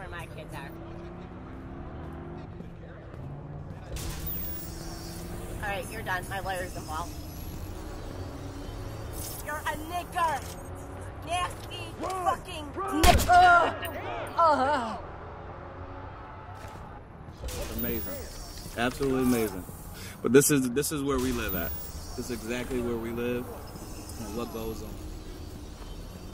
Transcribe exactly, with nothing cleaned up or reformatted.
where my kids are. All right, you're done. My lawyer's involved. You're a nigger. Nasty fucking nigger. Uh. Amazing. Absolutely amazing. But this is this is where we live at. This is exactly where we live and what goes on.